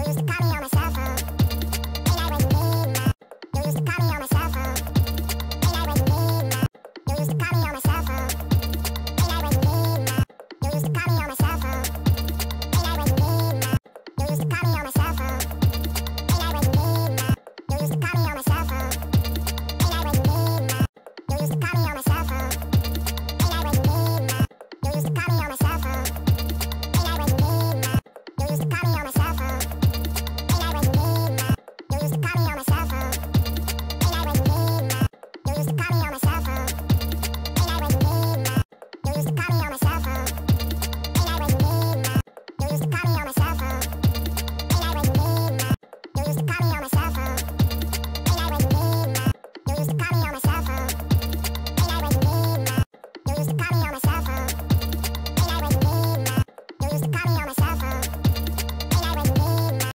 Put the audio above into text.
used to call me on my cell phone. Ain't I when you need my? You used to call me on my cell phone. Ain't I when you need my? You used to call me on my cell phone. Ain't I when you need my? You used to call me on my cell phone. Ain't I when you need my? You used to call me on my cell phone.